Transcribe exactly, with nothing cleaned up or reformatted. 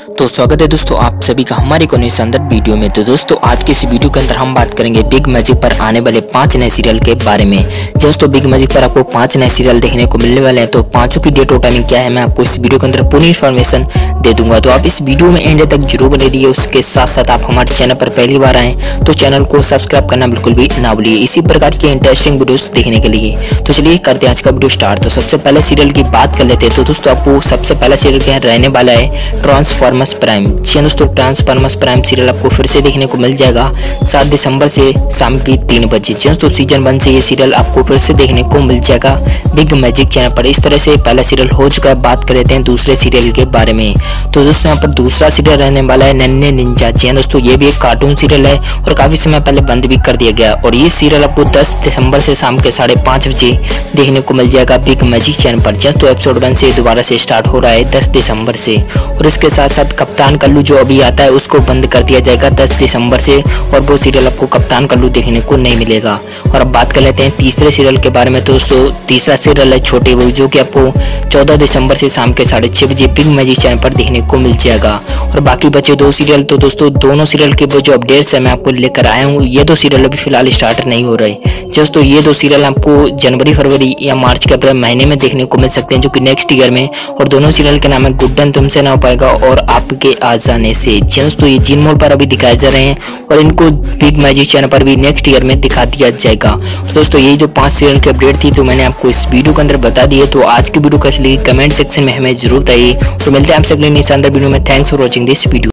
तो स्वागत है दोस्तों आप सभी का हमारे को नई शानदार वीडियो में। तो दोस्तों आज के इस वीडियो के अंदर हम बात करेंगे बिग मैजिक पर आने वाले पांच नए सीरियल के बारे में। दोस्तों बिग मैजिक पर आपको पांच नए सीरियल देखने को मिलने वाले हैं, तो पांचों की डेट और टाइमिंग क्या है मैं आपको इस वीडियो के अंदर पूरी इन्फॉर्मेशन दे दूंगा। तो आप इस वीडियो में एंड तक जरूर बने रहिए। उसके साथ साथ आप हमारे चैनल पर पहली बार आए तो चैनल को सब्सक्राइब करना बिल्कुल भी ना भूलिए इसी प्रकार के इंटरेस्टिंग वीडियोस देखने के लिए। तो चलिए करते हैं आज का वीडियो स्टार्ट। तो सबसे पहले सीरियल की बात कर लेते हैं। तो दोस्तों आपको सबसे पहला सीरियल क्या रहने वाला है, ट्रांसफॉर्मर्स प्राइम। जी दोस्तों ट्रांसफॉर्मर्स प्राइम सीरियल आपको फिर से देखने को मिल जाएगा सात दिसंबर से शाम की तीन बजे। जी दोस्तों सीजन वन से ये सीरियल आपको फिर से देखने को मिल जाएगा बिग मैजिक चैनल पर। इस तरह से पहला सीरियल हो चुका है। बात कर लेते हैं दूसरे सीरियल के बारे में। तो दोस्तों यहाँ पर दूसरा सीरियल रहने वाला है नन्हे निंजा। जी दोस्तों ये भी एक कार्टून सीरियल है और काफी समय पहले बंद भी कर दिया गया और ये सीरियल आपको दस दिसंबर से शाम के साढ़े पाँच बजे देखने को मिल जाएगा बिग मैजिक चैनल पर। जस्ट तो एपिसोड वन से दोबारा से स्टार्ट हो रहा है दस दिसंबर से। और इसके साथ साथ कप्तान कल्लू जो अभी आता है उसको बंद कर दिया जाएगा दस दिसंबर से और वो सीरियल आपको कप्तान कल्लू देखने को नहीं मिलेगा। और अब बात कर लेते हैं तीसरे सीरियल के बारे में। तो दोस्तों तीसरा सीरियल है छोटे बहू जो कि आपको चौदह दिसंबर से शाम के साढ़े छः बजे बिग मैजिक चैनल पर देखने को मिल जाएगा। और बाकी बचे दो सीरियल, तो दोस्तों दोनों सीरियल के जो अपडेट्स है मैं आपको लेकर आया हूँ। ये दो सीरियल अभी फिलहाल स्टार्ट नहीं हो रहे। जस्ट तो ये दो सीरियल आपको जनवरी फरवरी या मार्च के अप्रैल महीने में देखने को मिल सकते हैं जो कि नेक्स्ट ईयर में। और दोनों सीरियल के नाम है गुड्डन तुमसे ना हो पाएगा और आपके आ जाने से। जस्ट तो ये जिन मोड पर अभी दिखाए जा रहे हैं और इनको बिग मैजिक चैनल पर भी नेक्स्ट ईयर में दिखा दिया जाएगा। तो दोस्तों ये जो पांच सीरियल की अपडेट थी तो मैंने आपको इस वीडियो के अंदर बता दी है। तो आज की वीडियो कैसी लगी कमेंट सेक्शन में हमें जरूर बताइए। तो मिलते हैं आपसे अगले नई शानदार वीडियो में। Thanks for watching this video.